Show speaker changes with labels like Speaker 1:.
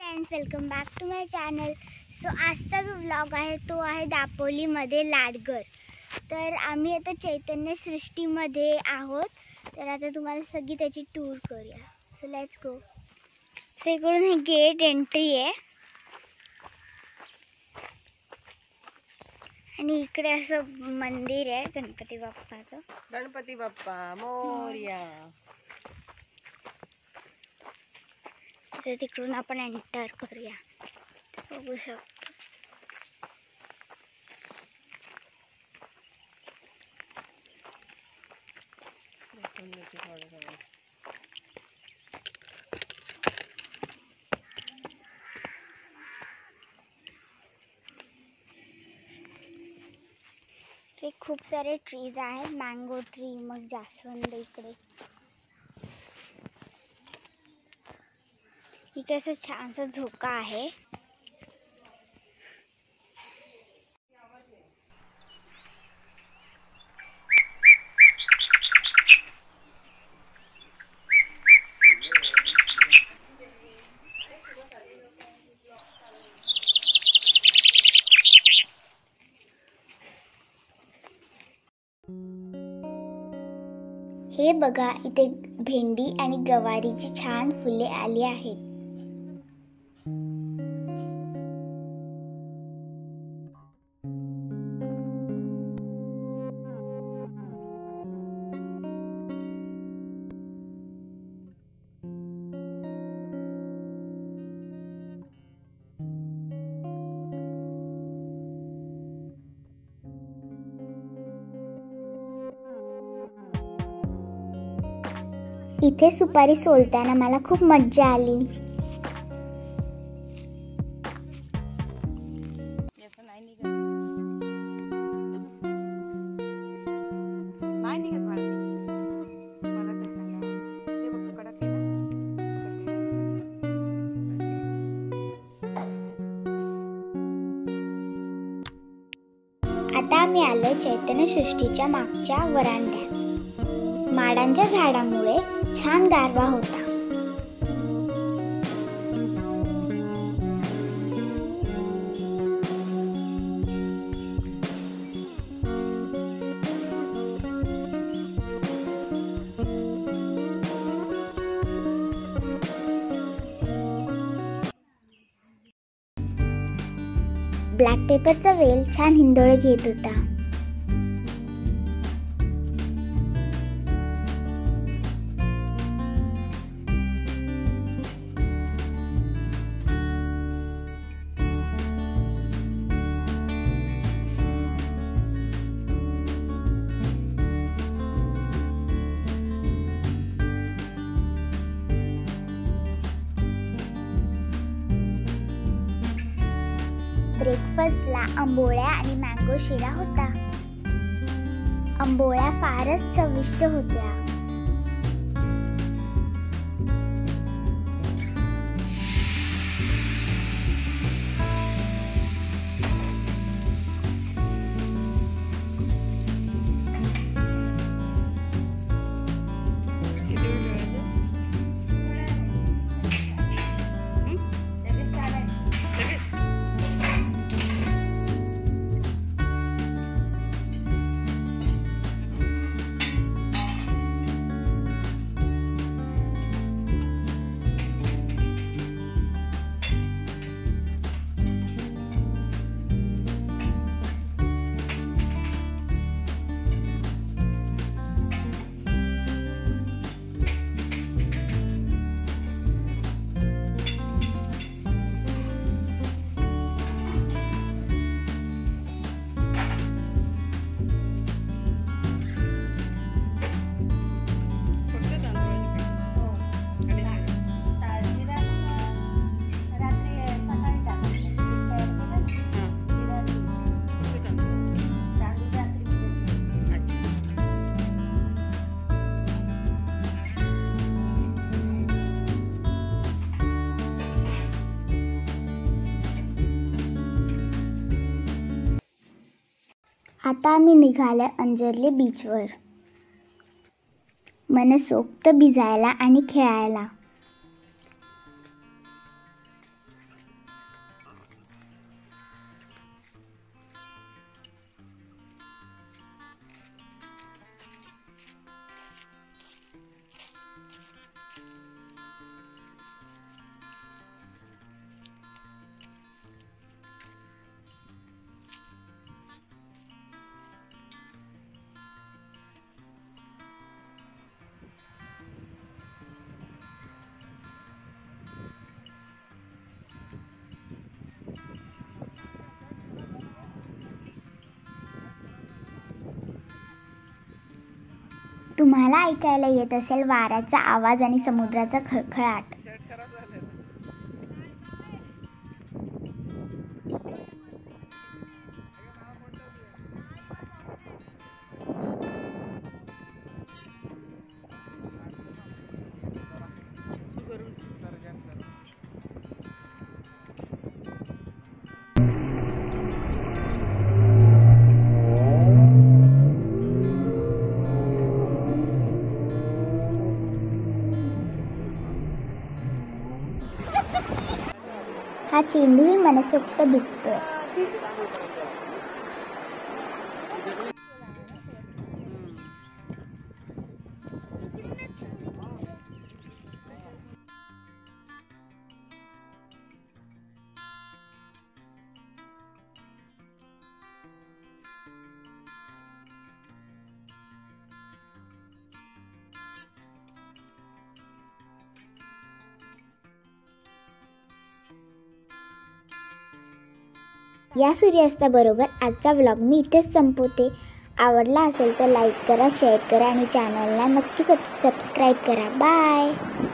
Speaker 1: Friends, welcome back to my channel. So आजचा जो vlog आहे तो आहे दापोलीमध्ये लाडघर. तर आम्ही आता चैतन्य सृष्टीमध्ये आहोत. तर आता तुम्हाला सगळी त्याची टूर करूया. So let's go. सो इकडून हे गेट एंट्री आहे आणि इकडे असं मंदिर आहे गणपती बाप्पाचं.
Speaker 2: गणपती बाप्पा मोरया.
Speaker 1: तर तिकडून आपण एंटर करूया. बघू शकतो ते खूप सारे ट्रीज आहेत. मँगो ट्री, मग जास्वंद. इकडे असं छानसा झोका आहे. हे बघा, इथे भेंडी आणि गवारीची छान फुले आली आहेत. इथे सुपारी सोलताना मला खूप मज्जा आली. आता आम्ही आलो चैतन्य सृष्टीच्या मागच्या वरांड्यात. माडांच्या झाडामुळे छान गारवा होता. ब्लॅक पेपरचा वेल छान हिंदोळे घेत होता. ब्रेकफास्टला आंबोळ्या आणि मँगो शिरा होता. आंबोळ्या फारच चविष्ट होत्या. आता आम्ही निघाले अंजर्ली बीचवर, मनसोक्त भिजायला आणि खेळायला. तुम्हाला ऐकायला येत असेल वाऱ्याचा आवाज आणि समुद्राचा खळखळाट. हा चेंडूही मनसोक्त दिसतोय. या सूर्यास्ताबरोबर आजचा व्लॉग मी इथेच संपवते. आवडला असेल तर लाईक करा, शेअर करा आणि चॅनलला नक्की सबस्क्राईब करा. बाय.